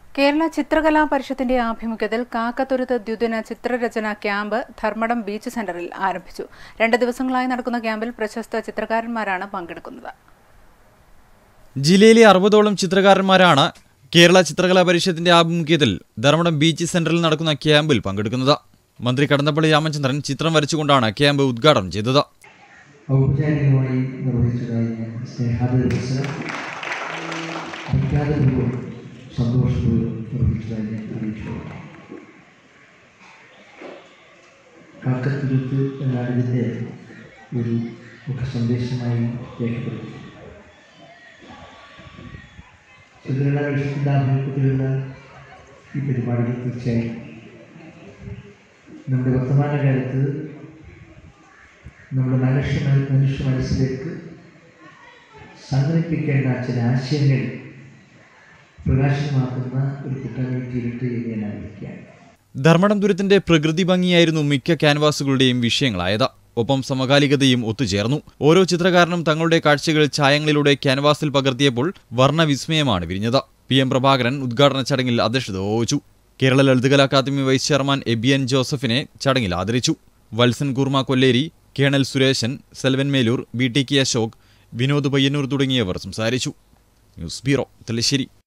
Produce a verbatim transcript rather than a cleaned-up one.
കേരള ചിത്രകലാ പരിഷത്തിന്റെ ആഭിമുഖ്യത്തിൽ കാക്കത്തുരുത്ത് ദ്വിദിന ചിത്രരചന ക്യാമ്പ് ധർമ്മടം ബീച്ച് സെന്ററിൽ ആരംഭിച്ചു. രണ്ട് ദിവസങ്ങളായി നടക്കുന്ന ക്യാമ്പിൽ പ്രശസ്ത ചിത്രകാരന്മാരാണ് പങ്കെടുക്കുന്നത്. ജില്ലയിലെ അറുപതോളം ചിത്രകാരന്മാരാണ് കേരള ചിത്രകലാ പരിഷത്തിന്റെ ആഭിമുഖ്യത്തിൽ ധർമ്മടം ബീച്ച് സെന്ററിൽ നടക്കുന്ന ക്യാമ്പിൽ പങ്കെടുക്കുന്നത്. മന്ത്രി കടന്നപ്പള്ളി രാമചന്ദ്രൻ ചിത്രം വരച്ചുകൊണ്ടാണ് ക്യാമ്പ് ഉദ്ഘാടനം ചെയ്തത്. ഔപചാരികമായി നിർവഹിച്ചതായി സന്തോഷപൂർവ്വം നിർവഹിച്ചതായി ഞാൻ അറിയിച്ചു. കാക്കത്തുരുത്ത് എന്നാണ് ഇതിൻ്റെ ഒരു മുഖ സന്ദേശമായി രേഖപ്പെടുത്തി. ചിത്രകലാ പരിഷത്തിൻ്റെ ആഭിമുഖ്യത്തിലുള്ള ഈ പരിപാടികൾ തീർച്ചയായും നമ്മുടെ വർത്തമാനകാലത്ത് നമ്മുടെ മനുഷ്യ മനുഷ്യ മനസ്സിലേക്ക് സംഘടിപ്പിക്കേണ്ട ചില ആശയങ്ങൾ പ്രകാശമാക്കുന്ന ഒരു കുറ്റകൃത്യത്തിലിട്ട് ഞാൻ ആഗ്രഹിക്കുകയാണ്. ധർമ്മടം ദുരത്തിന്റെ പ്രകൃതി ഭംഗിയായിരുന്നു മിക്ക ക്യാൻവാസുകളുടെയും വിഷയങ്ങളായത്. ഒപ്പം സമകാലികതയും ഒത്തുചേർന്നു. ഓരോ ചിത്രകാരനും തങ്ങളുടെ കാഴ്ചകൾ ഛായങ്ങളിലൂടെ ക്യാൻവാസിൽ പകർത്തിയപ്പോൾ വർണ്ണവിസ്മയമാണ് വിരിഞ്ഞത്. പി എം പ്രഭാകരൻ ഉദ്ഘാടന ചടങ്ങിൽ അധ്യക്ഷത വഹിച്ചു. Kerala Lalithakala academy vice chairman Ebiyan ജോസഫിനെ ചടങ്ങിൽ ആദരിച്ചു. Valsan Kurma Kolleri, colonel Suresan, Selvan Melur, B T K Ashok, Vinod Payyanur തുടങ്ങിയവർ സംസാരിച്ചു. News bureau, Thalassery.